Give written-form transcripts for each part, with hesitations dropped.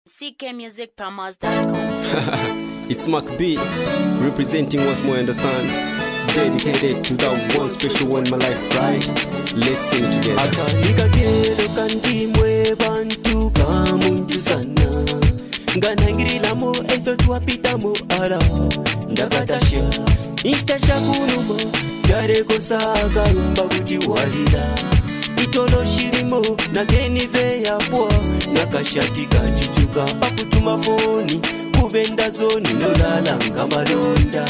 CKmusicPromos.com. It's Mac B, representing Once More Understand. Dedicated to that one special one in my life, right? Let's sing together. Akalikagero kantimwe bantu kamuntu sana nganangirilamu efe twapitamu ala ndakatasha ishtasha kunumo vyarekosa akarumba kuti walila itolo shirimo nakenive yapwa nakashati kachuchuka pakutuma foni kubenda zoni nolala ngamalonda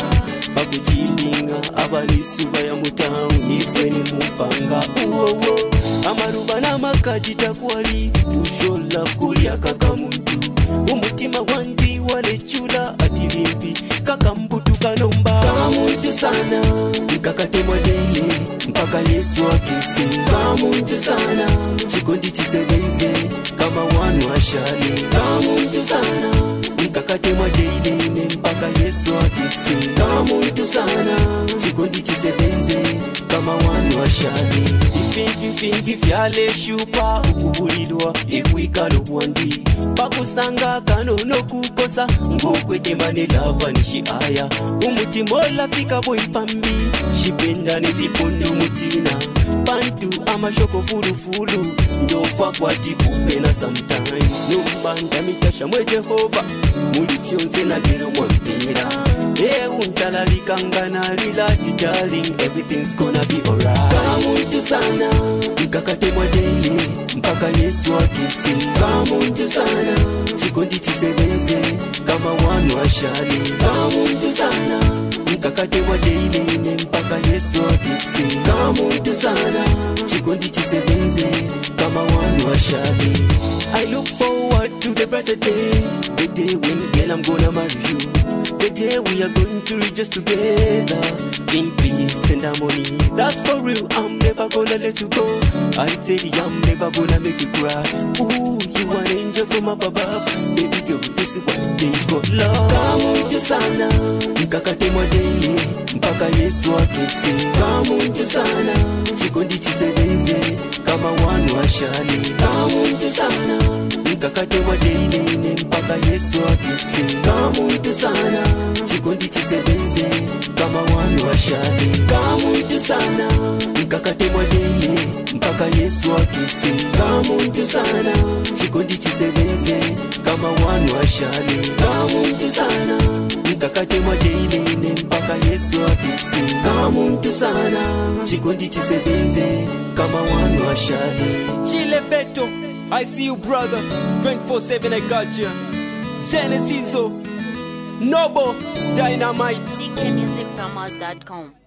pakuchilinga abalisuba ya mutamu ife ni mupanga uwowo amaruba na makati takwali tushola kulia kakamuntu umutima wandi walechula atilimpi kakambutu kanomba kamuntu sana nkakatemwa dele mpaka Yesu akisi kamuntu sana chikondi chisebenze kama wanu ashali kamuntu sana nkakatemwa dele mpaka Yesu akisi kamuntu sana chikondi chisebenze kama wanu ashali ifingi vyale shupa ukubulidwa ikwikalo bwandi pakusanga kanono kukosa ngokwetemane lava nishi aya umutimola fika boipambi shipenda nizipondo mutina bantu amashoko fulu ndofa kwa tikupena sometimes numbanda mitasha mwe Jehova mulifyonze na lero mwampira untalalikangana lilati darling everything's gonna be alright kamuntu sana nkakatemwa dele mpaka Yesu akisi kamuntu sana chikondi chisebenze kama wanu ashali kamuntu sana nkakatemwa dele mpaka Yesu akisi kamuntu sana chikondi chisebenze kama wanu ashali I look forward to the brighter day, the day when girl I'm gonna marry you, the day we are going to rejoice together in peace and harmony. That's for real, I'm never gonna let you go. I said I'm never gonna make you cry. Ooh, you an angel from up above, baby girl, this is what they call love. Kamuntu sana nkakatemwa dele mpaka Yesu akisi kamuntu sana chikondi chisebenze kama wanu ashali kamuntu sana nkakatemwa dele mpaka Yesu akisi kamuntu sana chikondi chisebenze kama wanu ashali kamuntu sana nkakatemwa dele mpaka Yesu akisi kamuntu sana chikondi chisebenze kama wanu ashali kamuntu sana nkakatemwa dele mpaka Yesu akisi kamuntu sana chikondi chisebenze kama wanu ashali Chile Beto, I see you brother 24/7 I got you Genesis Nobo Dynamite CKmusicPromos.com.